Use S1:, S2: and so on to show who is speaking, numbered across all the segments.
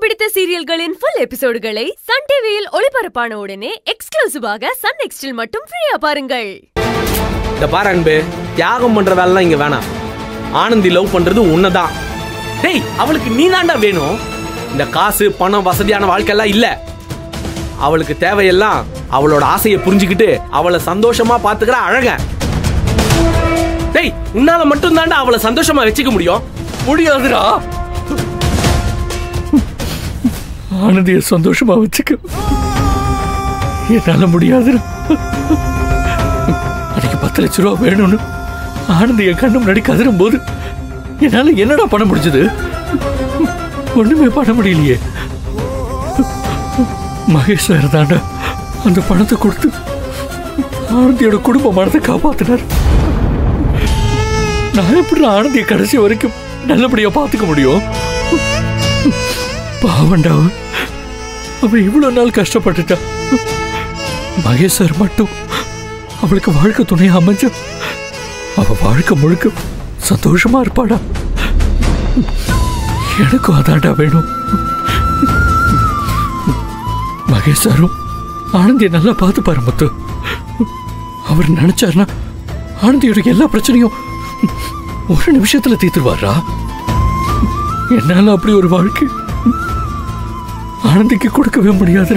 S1: பிடித்த சீரியல்களின் full எபிசோடுகளை Sun டிவியில் ஒளிபரப்பான உடனே எக்ஸ்க்ளூசிவாக சன் நெக்ஸ்டில் மட்டும் ஃப்ரீயா பாருங்கள்.
S2: இந்த பாரு அன்பு, தியாகம் பண்ற வேலைலாம் இங்க வேணாம். ஆனந்தி லவ் பண்றது உன்னதான். டேய், அவளுக்கு நீ தாண்டா வேணும். இந்த காசு பணம் வசதியான வாழ்க்கை எல்லாம் இல்ல. அவளுக்கு தேவையெல்லாம் அவளோட ஆசையை புரிஞ்சுக்கிட்டு அவளை சந்தோஷமா பாத்துக்கிற அழக. டேய், உன்னால மட்டும் தாண்டா அவளை சந்தோஷமா வச்சுக்க முடியும். முடியாதுடா.
S3: ஆனந்திய சந்தோஷமா வச்சுக்க என்னால முடியாது. அன்னைக்கு 10 லட்சம் ரூபா வேணும்னு ஆனந்திய கண்ணு முன்னாடி கதறும் போது என்னால என்னடா பண்ண முடிஞ்சது? ஒண்ணுமே பண்ண முடியலையே. மகேஷ் சார் தாண்டா அந்த பணத்தை கொடுத்து ஆனந்தியோட குடும்ப மனத்தை காப்பாத்தினார். நான் எப்படி ஆனந்திய கடைசி வரைக்கும் நல்லபடியா பாத்துக்க முடியும்? பாவண்டா, அவன் இவ்வளவு நாள் கஷ்டப்பட்டுட்டா. மகேஷ் சார் மட்டும் அவளுக்கு வாழ்க்கை துணையா அமைஞ்ச அவ வாழ்க்கை முழுக்க சந்தோஷமா இருப்பாடா. எனக்கும் அதாண்டா வேணும். மகேஷ் சாரும் ஆனந்தியை நல்லா பார்த்து பாரு முத்து. அவர் நினைச்சாருன்னா ஆனந்தியோட எல்லா பிரச்சனையும் ஒரு நிமிஷத்துல தீர்த்துருவாரா. என்னால அப்படி ஒரு வாழ்க்கை ஆனந்திக்கு கொடுக்கவே முடியாது.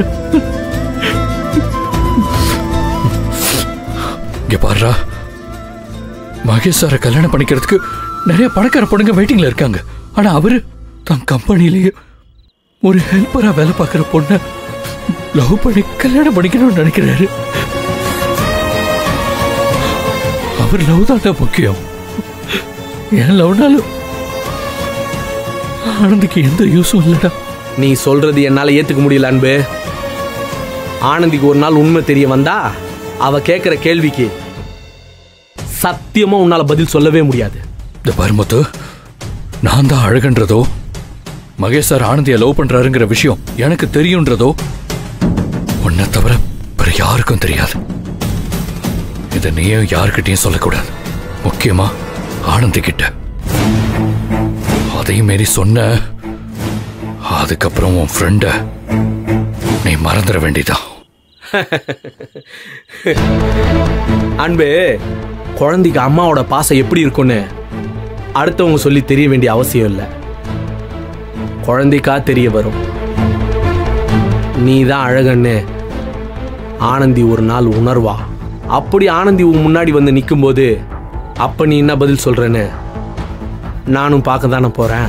S3: இங்க பாருடா, மகேஷ் சாரை கல்யாணம் பண்ணிக்கிறதுக்கு நிறைய பணக்கார பொண்ணுங்க வெயிட்டிங்ல இருக்காங்க. ஆனா அவரு தன் கம்பெனிலேயே ஒரு ஹெல்ப்பரா வேலை பார்க்கிற பொண்ண லவ் பண்ணி கல்யாணம் பண்ணிக்கணும்னு நினைக்கிறாரு. அவர் லவ் தாண்டா முக்கியம். ஏன் லவ்னாலும் ஆனந்திக்கு எந்த யூஸும் இல்லடா.
S2: நீ சொல்றது என்னால ஏத்துக்க முடியல அன்பு. ஆனந்திக்கு ஒரு நாள் உண்மை தெரிய வந்தா அவ கேட்கிற கேள்விக்கு சத்தியமா உன்னால பதில் சொல்லவே முடியாது.
S3: இந்த பருமத்து, நான் தான் அழகன்றதோ மகேஷ் சார் ஆனந்தியை லவ் பண்றாருங்கிற விஷயம் எனக்கு தெரியும்ன்றதோ உன்னை தவிர வேற யாருக்கும் தெரியாது. இதை நீயும் யாருக்கிட்டையும் சொல்லக்கூடாது. முக்கியமா ஆனந்தி கிட்ட. அதையும் மீறி சொன்ன அதுக்கப்புறம் உன் ஃப்ரெண்ட நீ மறந்துட வேண்டியதான்.
S2: அன்பு, குழந்தைக்கு அம்மாவோட பாசம் எப்படி இருக்கும்னு அடுத்தவங்க சொல்லி தெரிய வேண்டிய அவசியம் இல்லை. குழந்தைக்கா தெரிய வரும். நீ தான் அழகன்னு ஆனந்தி ஒரு நாள் உணர்வா. அப்படி ஆனந்தி உன் முன்னாடி வந்து நிற்கும் போது அப்ப நீ என்ன பதில் சொல்றேன்னு நானும் பார்க்க தானே போறேன்.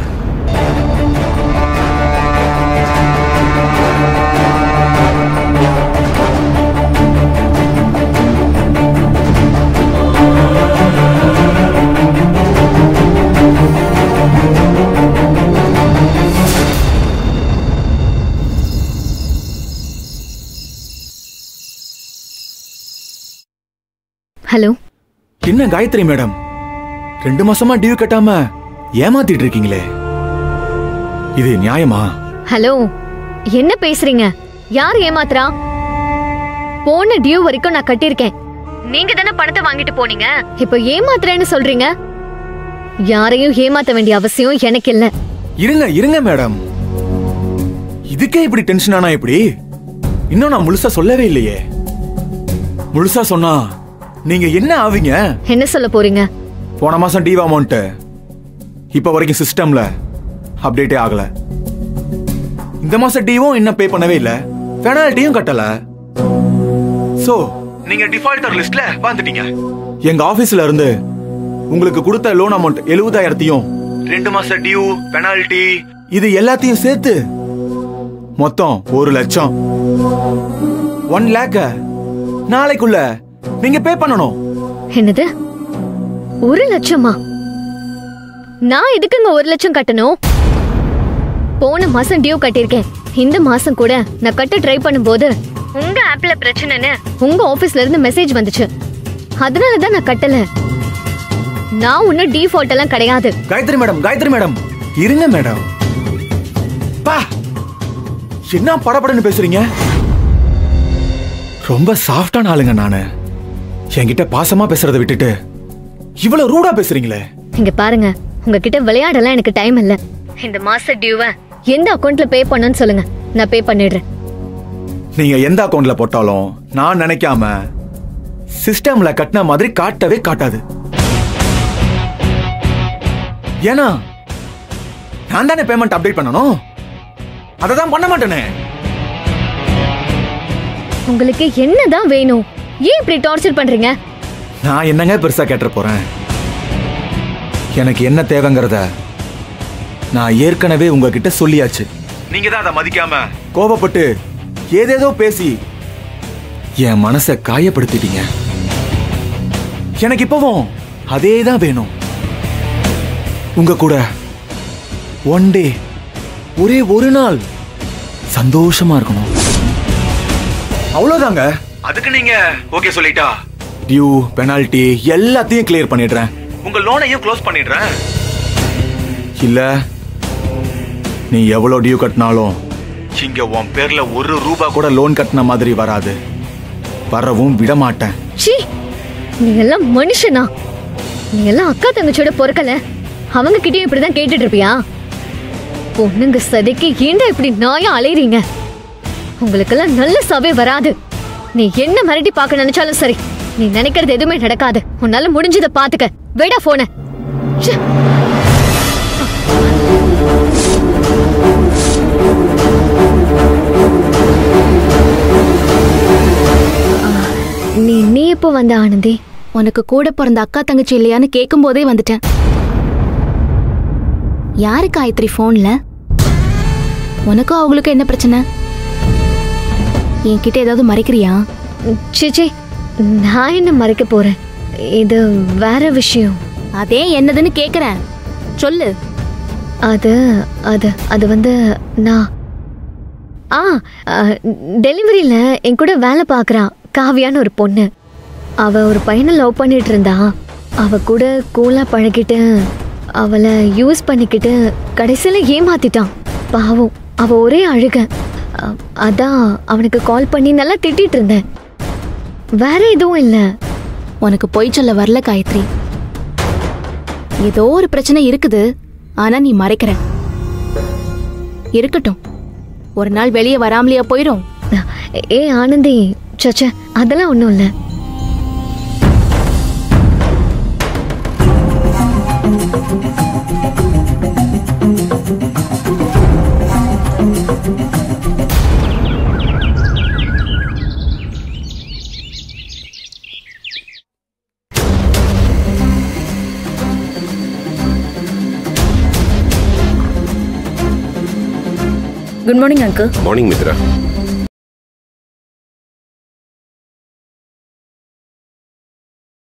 S4: ஹலோ.
S5: என்ன காயத்ரி மேடம், 2 மாசமா டியூ கட்டாம ஏமாத்திட்டு இருக்கீங்களே, இது நியாயமா?
S4: ஹலோ, என்ன பேசுறீங்க? யார் ஏமாத்துறா? போன டியூ வரைக்கும் நான் கட்டியிருக்கேன். நீங்க தானே பணத்தை வாங்கிட்டு போனீங்க. இப்போ ஏமாத்துறேன்னு சொல்றீங்க. யாரையும் ஏமாத்த வேண்டிய அவசியம் எனக்கு இல்ல.
S5: இருங்க மேடம், இதுக்கே இப்படி டென்ஷன் ஆனா எப்படி? இன்னும் நான் முழுசா சொல்லவே இல்லையே. முழுசா சொன்னா நீங்க என்ன ஆவீங்க?
S4: என்ன சொல்ல போறீங்க?
S5: போன மாசம் டியூ அமௌண்ட் இப்ப வரைக்கும் சிஸ்டம்ல அப்டேட்டே ஆகல. இந்த மாசம் டியூவும் இன்னும் பே பண்ணவே இல்ல, பெனால்ட்டியும் கட்டல. சோ நீங்க டிஃபால்டர் லிஸ்ட்ல வந்துட்டீங்க. எங்க ஆபீஸ்ல இருந்து உங்களுக்கு கொடுத்த லோன் அமௌண்ட் 70,000த்தையும் 2 மாச டியூ, பெனால்ட்டி இது எல்லாத்தையும் சேர்த்து மொத்தம் 1 லட்சம். 1 lakh நாளைக்குள்ள நீங்க பே பண்ணணும்.
S4: என்னது, 1 லட்சமா? நான் எதுக்குங்க 1 லட்சம் கட்டணும்? போன மாசம் டியூ கட்டியிருக்கேன். இந்த மாசம் கூட நான் கட்ட ட்ரை பண்ணும்போது உங்க ஆப்ல பிரச்சனைன்னு உங்க ஆபீஸ்ல இருந்து மெசேஜ் வந்துச்சு. அதனாலதான் நான் கட்டல. நான் ஒன்னும் டிஃபால்ட் எல்லாம் கிடையாது.
S5: காயத்ரி மேடம் இருங்க மேடம். பா, என்ன படபடன்னு பேசுறீங்க? ரொம்ப சாஃப்டான ஆளுங்க நானு. என்கிட்ட பாசமா பேசுறதை விட்டுட்டு இவ்வளவு ரூடா பேசுறீங்களே.
S4: இங்க பாருங்க, உங்ககிட்ட விளையாடலாம் எனக்கு டைம் இல்ல. இந்த மாச டியூவை எந்த அக்கவுண்ட்ல பே பண்ணணும்னு சொல்லுங்க, நான் பே பண்ணிடுறேன்.
S5: நீங்க எந்த அக்கவுண்ட்ல போட்டாலும் நான் நினைக்காம சிஸ்டம்ல கட்டின மாதிரி காட்டவே காட்டாது. ஏன்னா நான் தானே பேமெண்ட் அப்டேட் பண்ணணும், அதை தான் பண்ண மாட்டேனே.
S4: உங்களுக்கு என்னதான் வேணும்? ஏன் இப்படி டார்ச்சர் பண்றீங்க?
S5: நான் என்னங்க பெருசா கேட்ட போறேன்? எனக்கு என்ன தேவைங்கிறத நான் ஏற்கனவே உங்ககிட்ட சொல்லியாச்சு. நீங்க தான் அதை மதிக்காம கோபப்பட்டு ஏதேதோ பேசி என் மனசை காயப்படுத்திட்டீங்க. எனக்கு இப்பவும் அதே தான் வேணும். உங்க கூட ஒன் டே, ஒரே ஒரு நாள் சந்தோஷமா இருக்கணும், அவ்வளவுதாங்க. அதுக்கு நீங்க ஓகே சொல்லிட்டா டியூ, பெனால்டி எல்லாத்தையும் கிளியர் பண்ணிடுறேன், உங்க லோனையும் க்ளோஸ் பண்ணிடுறேன். இல்ல நீ எவ்வளவு டியூ கட்டினாலும் இங்க உன் பேர்ல ஒரு ரூபா கூட லோன் கட்டின மாதிரி வராது, வரவும் விட மாட்டேன்.
S4: சீ, நீ எல்லாம் மனுஷனா? நீ எல்லாம் அக்கா தங்கச்சியோட பொறுக்கல, அவங்க கிட்டயும் இப்படிதான் கேட்டுட்டு இருப்பியா? பொண்ணுங்க சதைக்கு ஏண்டா இப்படி நாயா அலையறீங்க? உங்களுக்கெல்லாம் நல்ல சபை வராது. நீ என்ன மிரட்டி பார்க்க நினைச்சாலும் சரி, நீ நினைக்கிறது எதுவுமே நடக்காது. உன்னால முடிஞ்சதை பாத்துக்க. வேடா போன. நீ எப்போ வந்த ஆனந்தி?
S6: உனக்கு கூட பிறந்த அக்கா தங்கச்சி இல்லையான்னு கேட்கும் போதே வந்துட்டேன். யாரு காயத்ரி போன்ல? உனக்கும் அவங்களுக்கும் என்ன பிரச்சனை? என்கிட்ட ஏதாவது மறைக்கிறியா?
S4: சிச்சி, நான் என்ன மறைக்க போறேன்? இது வேற விஷயம்.
S6: அதே என்னதுன்னு கேக்குறேன், சொல்லு.
S4: அது அது அது வந்து நான் டெலிவரியில என் கூட வேலை பார்க்கறா காவியான்னு ஒரு பொண்ணு. அவ ஒரு பையனை லவ் பண்ணிட்டு இருந்தா. அவ கூட கூலா பழகிட்டு அவளை யூஸ் பண்ணிக்கிட்டு கடைசியில ஏமாத்திட்டான். பாவம், அவ ஒரே அழுக. அதான் அவனுக்கு கால் பண்ணி நல்லா திட்டிட்டு இருந்தேன். வேற எதுவும் இல்ல.
S6: உனக்கு பொய் சொல்ல வரல காயத்ரி. ஏதோ ஒரு பிரச்சனை இருக்குது, ஆனா நீ மறைக்கிற. இருக்கட்டும், ஒரு நாள் வெளியே வராமலையா போயிரும்.
S4: ஏ ஆனந்தி, சச்ச அதெல்லாம் ஒண்ணும் இல்ல.
S7: Good morning uncle.
S8: Morning Mitra.